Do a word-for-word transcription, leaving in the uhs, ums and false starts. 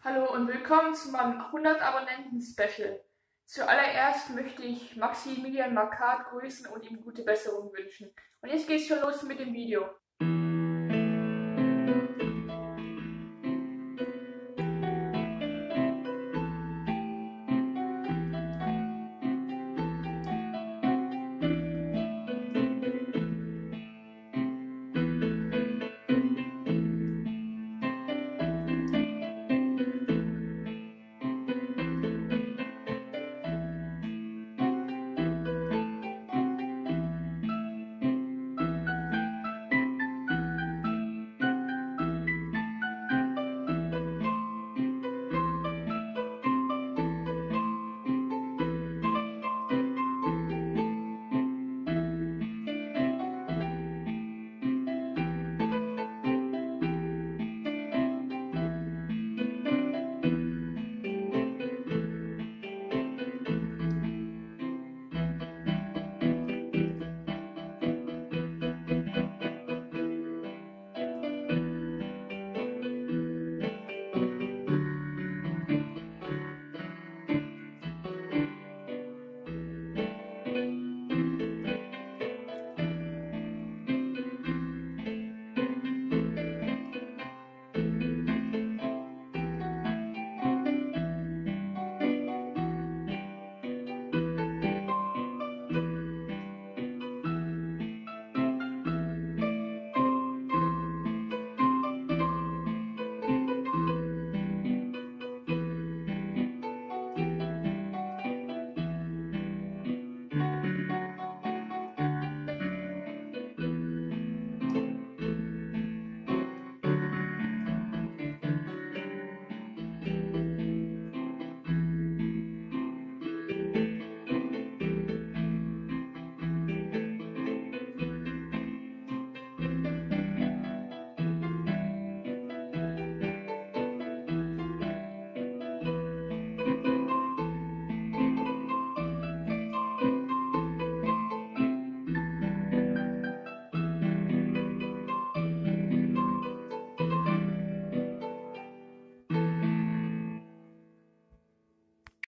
Hallo und willkommen zu meinem hundert Abonnenten Special. Zuallererst möchte ich Maximilian Marquardt grüßen und ihm gute Besserung wünschen. Und jetzt geht's schon los mit dem Video.